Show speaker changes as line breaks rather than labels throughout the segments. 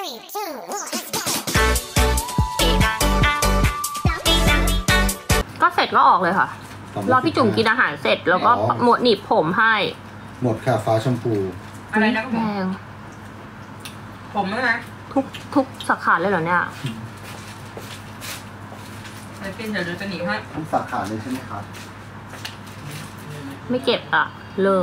ก็เสร็จก็ออกเลยค่ะรอพี่จุ๋มกินอาหารเสร็จแล้วก็หมดหนีบผมให้
หมดค่ะฟ้าชมพู
อะไรนะก็ผมนะ
ทุกสาขาเลยเหรอเนี่ย
ไปเป็นเดี๋ยวจะหนีให้
ทุกสาขาเลยใช่ไหมครับ
ไม่เก็บอ่ะเลิก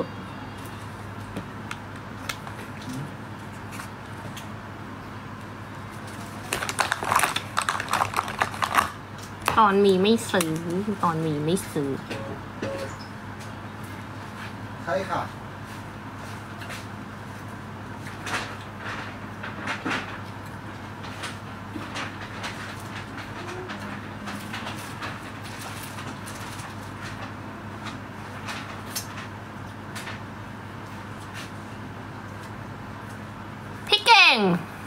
ตอนมีไม่ซื้อตอนมีไม่ซื้อ
ใช่ค่ะ
พี่เก่ง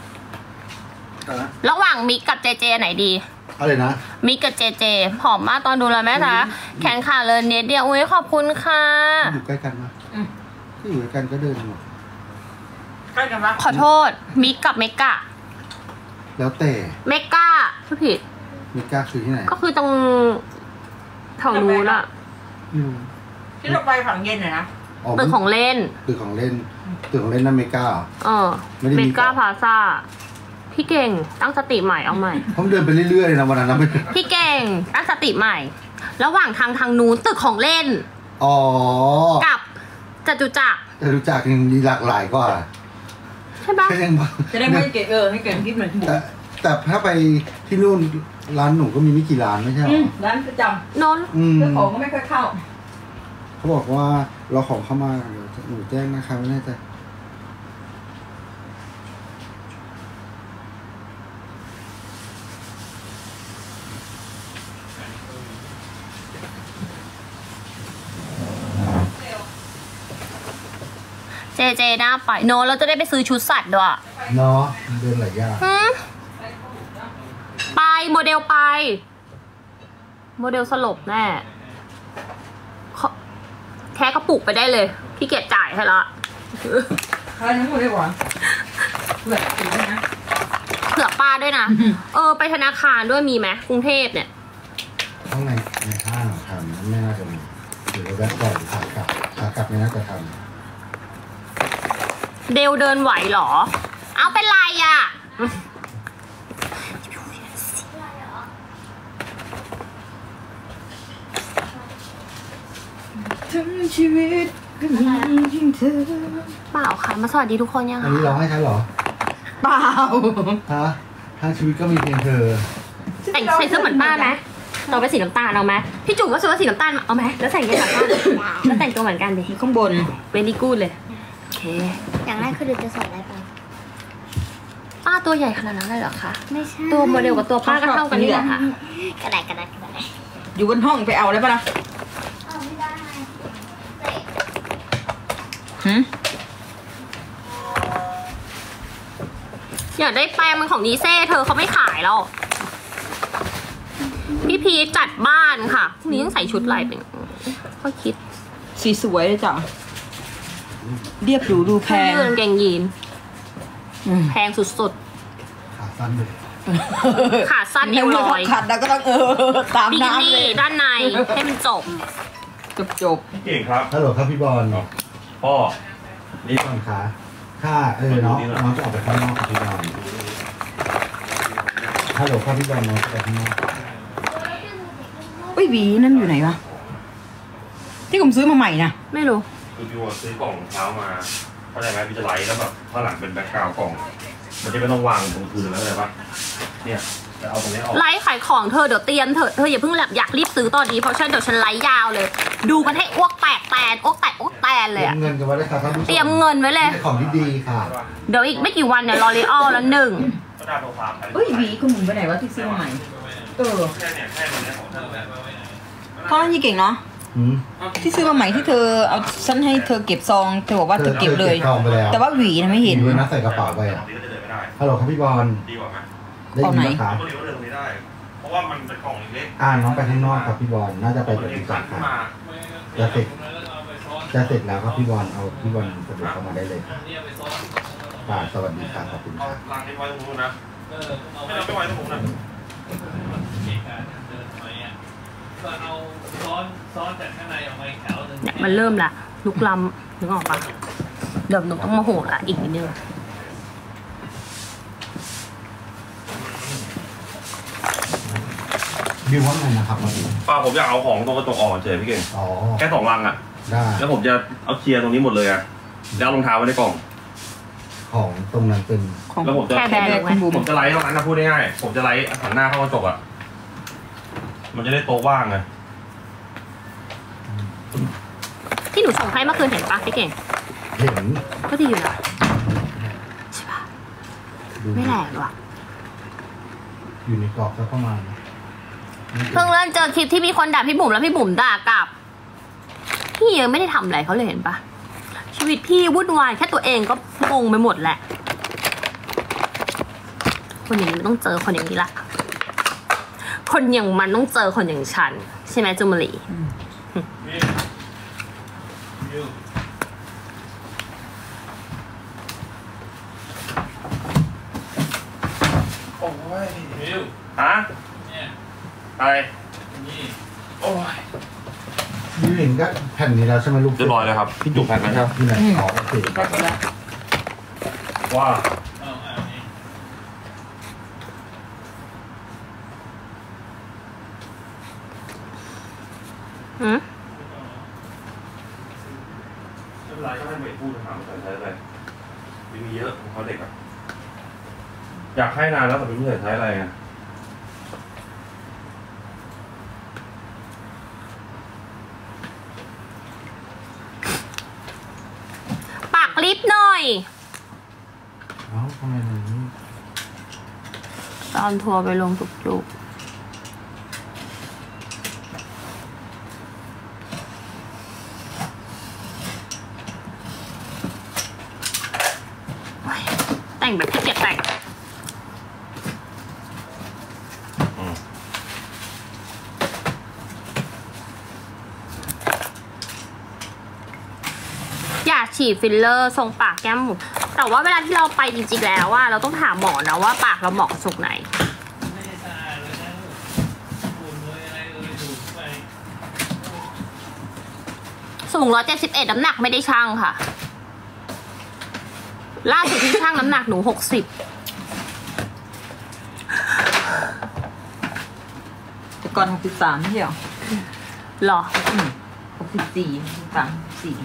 ระหว่างมิกกับเจเจไหนดี
อะไรนะ
มิกกับเจเจผอมมากตอนดูแลแม่คะแขนขาเลยเน็ตเดียวอุ้ยขอบคุณค่ะ
อยู่ใกล้กันนะที่อยู่ใกล้กันก็เดินหมด
ใกล้กันปะ
ขอโทษมิกกับเมกะ
แล้วแต่
เมกะพูดผิด
เมกะคือที่ไหน
ก็คือตรงแถวนู้นอะ
ที่เราไปฝั่งเย็นนะ
ตึกของเล่น
ตึกของเล่นนั่นเมกะ
เมกะพลาซ่าพี่เก่งตั้งสติใหม่เอาใหม่
ผมเดินไปเรื่อยๆนะวันนั้นนะ
พี่เก่งตั้งสติใหม่ระหว่างทางนู้นตึกของเล่นกับจตุจักร
ยังมีหลากหลายกว่า
ใช่ปะ
จะได้ไม่เก๋ให้เก๋คิดเหมือนหมู
แต่ถ้าไปที่นู่นร้านหนูก็มีไม่กี่ร้านไม่ใช่หรอ
ร้านประจำ
นน
เจ้าของก็ไม่ค่อยเข้า
เขาบอกว่าเราของเข้ามาเดี๋ยวหนูแจ้งนะคะไม่แน่ใจ
เจน่าไปโนเราจะได้ไปซื้อชุดสัตว์ด้วย
เนาะเดินหลายอย่าง
ไปโมเดลสลบแน่แค่กระปุกไปได้เลยพี่เกียรจ่ายให้ละ
อะไรทั้งหมดเลยหวานเ
ผื่อป้าด้วยนะไปธนาคารด้วยมีไหมกรุงเทพเนี่ย
ข้างในห้างทำไม่น่าจะมีหรือว่าแวะก่อนขากลับไม่น่าจะทำ
เดลเดินไหวเหรอเอาเป็นไรอ่ะ
ทั้งชีวิตก็มีเพียงเธอ
เปล่าค่ะมาสวัสดีทุกคนยัง
อันนี้ร้องให้ฉันเหรอ
เปล่า
ฮะทั้งชีวิตก็มีเพียงเธอ
แต่งใส่เสื้อเหมือนป้าไหมเราไปสีน้ำตาลเอาไหมพี่จุ๋มก็ซื้อสีน้ำตาลเอาไหมแล้วใส่เกงขาสั้นแล้วแต่งตัวเหมือนกันดิ
ข้างบน
เวลี่กู๊ดเลยโอเค
อย่างแรกคือดูจะสอนอะไรไป
ป้าตัวใหญ่ขนาดนั้นเลยเหรอคะ
ไม่ใช่
ตัวโมเดลกับตัวป้าก็เท่ากันนี่แหละค่ะ
กระได
อยู่บนห้องไปเอาได้ปะล่ะ
ไม่ได้
อยากได้แปรงมันของดีเซ่เธอเขาไม่ขายแล้วพี่พีจัดบ้านค่ะพรุ่งนี้ต้องใส่ชุดอะไรเป็นค่อยคิด
สีสวยเลยจ้ะเรียบหรูดูแพง
เงินเกงยีนแพงสุด
ๆขาสั้นเลย
ขาสั้นเอวลอย
ขาดแล้วก็ต้องตามน้ำ
เลยด้านในให้มันจบ
พี่เก่งครับ
ฮัลโหลครับพี่บอล
พ่อ
นี่ก่อนขาถ้าน้องจะออกไปข้างนอกครับพี่บอลฮัลโหลครับพี่บอลน้องจะไปข้างนอก
หวีนั่นอยู่ไหนวะที่ผมซื้อมาใหม่นะ
ไม่รู้
คือพี่ว่าซื้อกล่องเท้ามาเข้าใจไหมพี่จะไลท์แล้วแบบข้างหลังเป็นแบ็คกราวด์กล่องมันจะไม่ต้องวางตรงพื้นแล้วเลยปะเนี่ยจะเอาตรงนี้ออก
ไลท์ขายของเธอเดี๋ยวเตรียมเธออย่าเพิ่งอยากรีบซื้อตอนนี้เพราะเดี๋ยวฉันไลท์ยาวเลยดูกันให้อ้วกแตกอ้วกแตนเลยอะ
เงินกันไว้เลยค่ะท่านผู้ชม
เตรียมเงินไว้เลย
ของดีๆค่ะ
เดี๋ยวอีกไม่กี่วันเนี่ยลอรีออลแล้ว1
หวีคุณหมุนไปไหนวะที่ซื้อมาใหม่เพราะนั่นยี่เก่งเนาะที่ซื้อมาใหม่ที่เธอเอาฉันให้เธอเก็บซองเธอบอกว่าเธอเก็บเลยแต่ว่าหวีนะไม่เห็น
เลยนะใส่กระเป๋าไปฮัลโหลครับพี่บอลได้ยินไหมครับ
เพราะว่ามันเป็นกล่องเล็ก
น้องไปข้างนอกครับพี่บอลน่าจะไปเดี๋ยวจัดค่ะจะเสร็จแล้วครับพี่บอลเอาพี่บอลสะดวกเข้ามาได้เลยไปค่ะสวัสดีค่ะขอบคุณ
เอา
ค่ะ
ล้างให้ไว้ตรงนู้นนะไม่เอาไปไว้ตรงนู้นนะ
เอาซ้อนจากข้างในออกมาอีกแถวนึง
เนี่ยมันเริ่มละลุกล้ำนึกออกปะเดี๋ยวหนูต้องมาโหดละอีกนิดนึง
บิวว่าไงนะครับมาดู
ป้าผมอยากเอาของตรงกระจกออกเฉยพี่เก่ง
อ๋อ
แค่2 ลังอ่ะ
ได้
แล้วผมจะเอาเคลียร์ตรงนี้หมดเลยอ่ะแล้วเอารองเท้าไว้ในกล่อง
ของตรงนั้นเป็น
ของ
แล้วผมจะ
แค่แบร์
คุณบุ๋ม
ผมจะไลฟ์ตรงนั้นนะพูดง่ายๆผมจะไลฟ์หันหน้าเข้ากระจกอ่ะมันจะได้โต๊ะว่างไง
ที่หนูส่งให้เมื่อคืนเห็นปะพี่เก่ง
เห็น
ก็ดีอยู่นะใช่ปะ
ดู
ไม่แหลกว่ะ
อยู่ในกรอบสักประมาณ
เพิ่งเริ่มเจอคลิปที่มีคนด่าพี่บุ๋มแล้วพี่บุ๋มด่ากลับพี่ยังไม่ได้ทำอะไรเขาเลยเห็นปะชีวิตพี่วุ่นวายแค่ตัวเองก็งงไปหมดแหละคนอย่างนี้ต้องเจอคนอย่างนี้ละคนอย่างมันต้องเจอคนอย่างฉันใช่ไหมจุมลี
โอ้ย
วิว
ฮะ
เนี่ย
อะไร
นี่
โอ้ย
นี่เห็นก็แผ่นนี้แล้วใช่ไหมลูก
เรียบร้อยแล้วครับพี่จุกแผ่นนะครับ
ที่ไหนอ๋อโอเค
แป๊บเดียว
ว่า
เอานี่
อืม
ไม่เป็นไรก็ให้เมย์พูดถามใส่ใช้อะไรมีเยอะของเขาเด็กอ่ะอยากให้นานแล้วแต่ไม่รู้ใส่ใช้อะไรไง
ปากลิฟต์หน่อย
เอ้าทำไมมันนี่
ตอนทัวร์ไปลงจุกๆโอ๊ยแต่งแบบที่เกียจแต่งอย่าฉีดฟิลเลอร์ทรงปากแก้มหมูแต่ว่าเวลาที่เราไปจริงๆแล้วว่าเราต้องถามหมอนะว่าปากเราเหมาะกับทรงไหน
ไม่ได้สะอาดเลยนะฝุ่นเลยอะไรเลยดูดไป
สูง171น้ำหนักไม่ได้ชั่งค่ะ ล่าสุดที่ชั่งน้ำหนักหนู60
แต่ก่อน63ไม่ใช่เหรอ
หรอ
64 64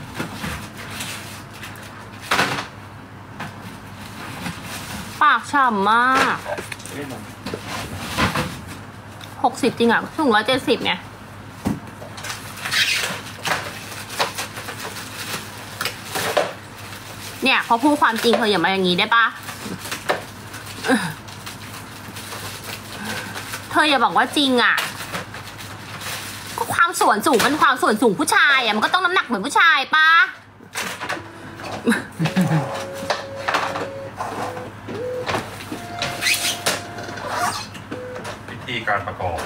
ปากฉ่ำมาก60จริงอ่ะสูง170ไงเนี่ยพอพูดความจริงเธออย่ามาอย่างนี้ได้ปะเธออย่าบอกว่าจริงอ่ะก็ความส่วนสูงมันความส่วนสูงผู้ชายอ่ะมันก็ต้องน้ำหนักเหมือนผู้ชายปะ
วิธีการประกอบ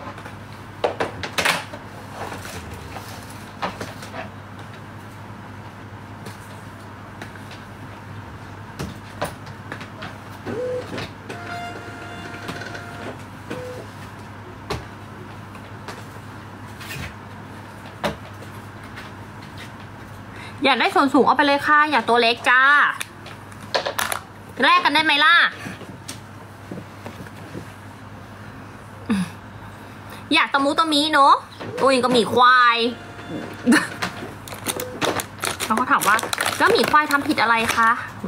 อยากได้ส่วนสูงเอาไปเลยค่ะ อยากตัวเล็กจ้าแลกกันได้ไหมล่ะ อยากตะมูตะมีเนอะตัวเองก็หมีควายเขาก็ถามว่าแล้วหมีควายทำผิดอะไรคะ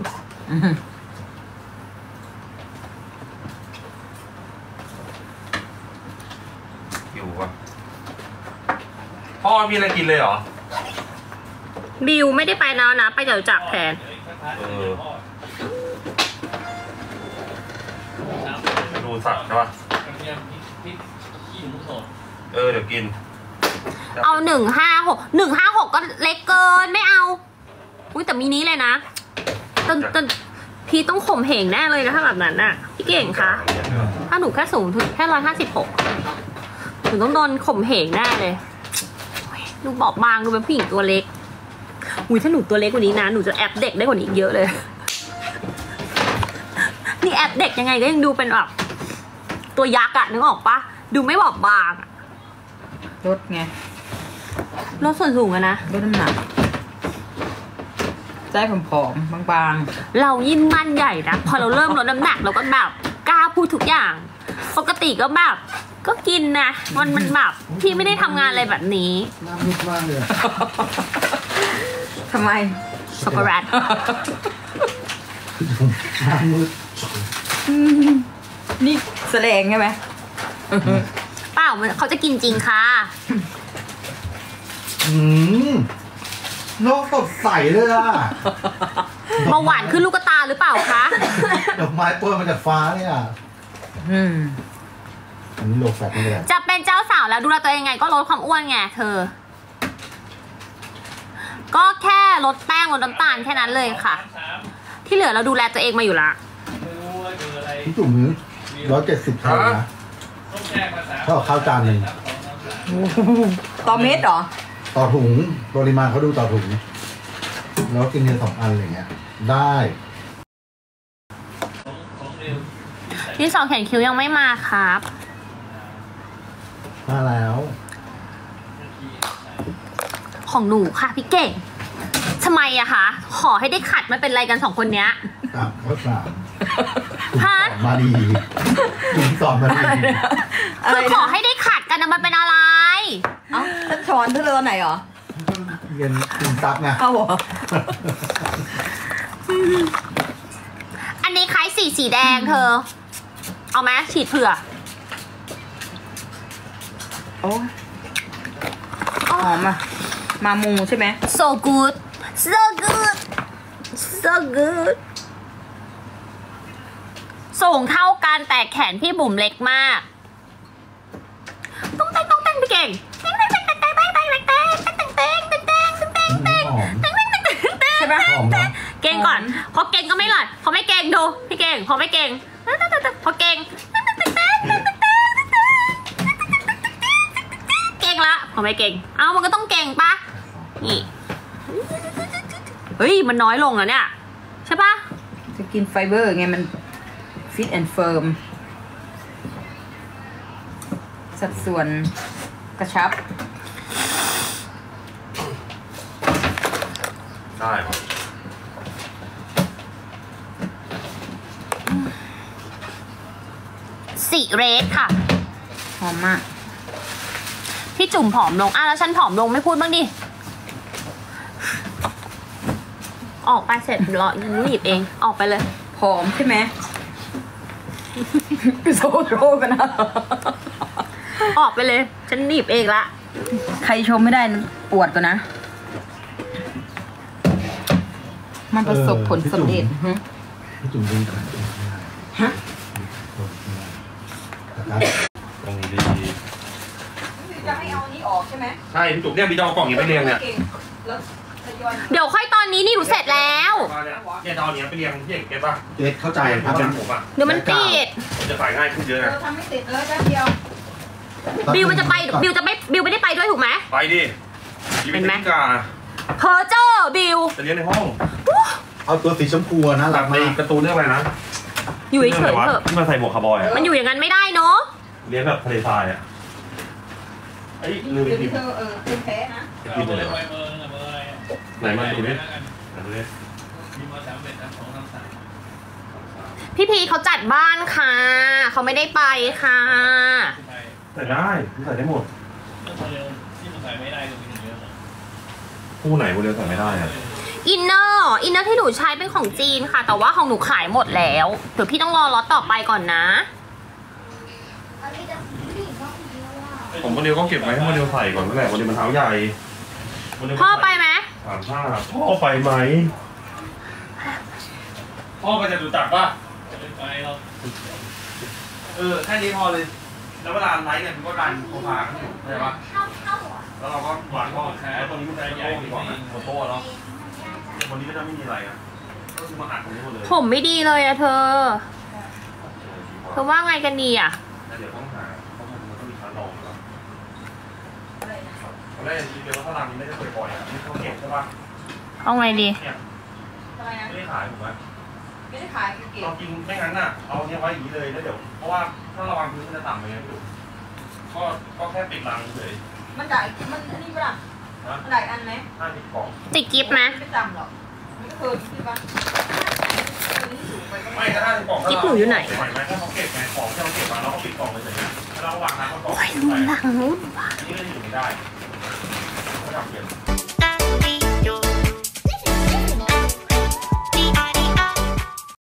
อยู่ปะพ่อมีอะไรกินเลยเหรอ
บิวไม่ได้ไปแล้วนะ ไปเดี๋ยวจักรแทน
เออไปดูสัตว์ใช่ปะ
กระเทียมพริกขี้หมูสด
เดี๋ยวกิน
เอา156ก็เล็กเกินไม่เอา อุ้ยแต่มีนี้เลยนะต้นพี่ต้องข่มเหงแน่เลยนะถ้าแบบนั้นน่ะพี่เก่งคะถ้าหนูแค่สูงถึงแค่156หนูต้องโดนข่มเหงแน่เลยดูบอบบางดูเป็นผู้หญิงตัวเล็กอุ้ยถ้าหนูตัวเล็กกว่านี้นะหนูจะแอบเด็กได้กว่านี้อีกเยอะเลยนี่แอปเด็กยังไงก็ยังดูเป็นแบบตัวยักษ์อะนึกออกปะดูไม่บอบบางอะ
ลดไง
ลดส่วนสูงอะนะ
ลดน้ำหนักใจผอมๆบาง
เรายิ่งมั่นใหญ่นะพอเราเริ่มลดน้ำหนักเราก็แบบกล้าพูดทุกอย่าง ปกติก็แบบก็กินนะมันแบบพี่ไม่ได้ทำงานอะไรแบบนี้
หน้ามืดมากเลยอะ
ๆทำไม
ช็อกโกแลต
หน้ามืด
นี่แสดงใช่ไหม
เปล่ามันเขาจะกินจริงค่ะ
โลกสดใสเลยอ่ะ
เบาหวานขึ้นลูกตาหรือเปล่าคะ
ดอกไม้โปรยมาจากฟ้าเลยอ่ะอันนี้โลแฟตไม่ได้
จะเป็นเจ้าสาวแล้วดูแลตัวเองไงก็ลดความอ้วนไงเธอ ก็แค่ลดแป้งลดน้ำตาลแค่นั้นเลยค่ะ ที่เหลือเราดูแลตัวเองมาอยู่ละ
ไม่รู้ว่าเจออะไร
พี่จุ๋มนี้170 แคลนะ
ต้องแก้ภาษา
เท่ากับข้าวจานหนึ่ง
ต่อเม็ดเหรอ
ต่อถุงปริมาณเขาดูต่อถุงแล้วกินเนื้อ2 อันอะไรเงี้ยได้
ของเร็ว
ที่สองเขียนคิ้วยังไม่มาครับ
มาแล้ว
ของหนูค่ะพี่เก่งทำไมอะคะขอให้ได้ขัดมันเป็นอะไรกัน2 คนเนี้ย
ข้าวสาร
ฮะ
มาดีถุงสอนมาดี
อะไร
คือขอ
นะ
ให้ได้ขัดกันนะมันเป็นอะไร
เอ้าท่านช้อนเธอเลยวันไหนเหรอ
เรียนกินซับไง
เอาเหรอ
อันนี้คล้ายสีแดงเธอ เอาไหมฉีดเผื่อ
โอ้หอมอ่ะ มามูใช่ไหม
so good so good so good สูงเท่ากันแต่แขนพี่บุ๋มเล็กมากต้องแต่งพี่เก่งใช่ปะ
หอมเนาะ
เก่งก่อนพอเก่งก็ไม่หลัดพอไม่เก่งดูพี่เก่งพอไม่เก่งพอเก่งเก่งละพอไม่เก่งเอามันก็ต้องเก่งปะนี่เฮ้ยมันน้อยลงแล้วเนี่ยใช่ปะ
จะกินไฟเบอร์ไงมันฟิตแอนด์เฟิร์มสัดส่วนกระชับ
ได้ครับ
สีเรสค่ะ
หอมมาก
พี่จุ่มผอมลงแล้วฉันผอมลงไม่พูดบ้างดิออกไปเสร็จรอหนีบเองออกไปเลย
ผอมใช่ไหม โซโรกันนะ
ออกไปเลย ฉันหนีบเองละ
ใครชมไม่ได้นะอวดก่อนนะ มันประสบผลสำเร็จ
พี่จุ๋มดึงกัน
ฮะ
ตรงดี
จะให้เอาอันนี้ออกใช่ไหม
ใช่พี่จุ๋มเนี่ยพี่จะเอากล่องนี้ไปเรียงเนี่ย
แล้วทยอย
เดี๋ยวค่อยตอนนี้นี่หนูเสร็จแล้ว
เนี่ยจะเอาอันนี้ไปเรียงพี่เอกเก็ตป่ะ
เจ๊เข้าใจ
ค
ค
รั
รั
บบ ผมอ่ะ
เดี๋ยวมันติด
มันจะขายง่ายขึ้นเยอะ
เรา
นะ
ทำไม่เสร็จเลยแป๊บเดียว
บิวมันจะไปบิวไม่ได้ไปด้วยถูกไหม
ไปดิยีเป็นนิกา
เพอเจอร์บิว
จะเลี้ยงในห้อง
เอาตัวสีชมพูนะ
ห
รั
ลั
ก
งใน
มาก
การ์ตูนเรื่องอะไรนะ
อยู่เฉยๆเถอะ
ที่มันใส่หมวกคาร์บอยอ่ะ
มันอยู่อย่างนั้นไม่ได้เนาะ
เลี้ยงแบบทะเลทรายอ่ะไอ้ลืมไป
เดี๋ยว
พิ
นี้
มพ์
เธอเป็นแพ้นะ
พิมพ์ไปเลยวะ
เบอร์นะเบอร์อะไรอะ
ไหนมาดูดิไหนดูดิ
มีมา31 32 33
พี่พีเขาจัดบ้านค่ะเขาไม่ได้ไปค่ะ
ใส่ได้ใส่ได้หมด
ที่มันเร็วที่มันใส่ไม่ได้ก็มีเยอะเลย
คู่ไหนโมเดลใส่ไม่ได้อ่ะ
อินเนอร์ที่หนูใช้เป็นของจีนค่ะ แต่ว่าของหนูขายหมดแล้วเดี๋ยวพี่ต้องรอล็อตต่อไปก่อนนะ
อันนี้จะผู้หญิงต้องเยอะว่า
ผมโมเดลก็เก็บไว้ให้โมเดลใส่ก่อนนั่นแหละโมเดลมันเท้าใหญ่โมเดล
พ่อไปไหม
35พ่อไปไหมพ่อไปจะดูจักป่ะ
ไม่ไปหรอก
แค่นี้พอเลยแล้วเวลาไลฟ์เนี่ยมันก็ดันโคพากันอยู่เข้าใจป่ะ
เข้าหัว
แล้วเราก็วางข้อแล้วตรงนี้มันจะใหญ่ดีกว่าโต๊ะเนาะวันนี้ก็จะไม่มีอะไรอ่ะก็คือมาอัดตรงนี้หมดเลย
ผมไม่ดีเลยอะเธอว่าไงกันดีอะ
เดี๋ยวต้องหาเพราะมันต้องมีชั้นรองแล้วตอนแรกเดี๋ยวว่าถ้าร้านนี้ไม่ได้บ่อยๆอ่ะที่เขาเก็บใช่ป่ะ
เอาไงดี
เนี่ยไม่ได้ขายถูกไหม
ไม่ได้ขายเก็บ
เรากินไม่งั้นน่ะเอาเนี้ยไว้อย่างนี้เลยแล้วเดี๋ยวเพราะว่าถ้าเราวางพื้นมันจะต่ำไปไงพี่ก็แค่ปิดรังเฉย
มันได้มันอันนี้ป่ะมันได้อันไหม
50 กล่อง
ติดกิฟต์ไหม
ไม่จำหรอกมันก็เคยใช่ปะ
ไม่ถ้า50 กล่อง
กิ๊บหนูอยู่ไหน
ไหวไหมถ้าเขาเก็บไงของที่เราเก็บมาเราก็ปิดกล่องเลยเฉยๆแล้วเราวางน้ำกล่อง
โอ้ยรุนหลังนู้นว่ะ
อันนี้ก็อยู่ไม่ได้ไม่ทำเก็บ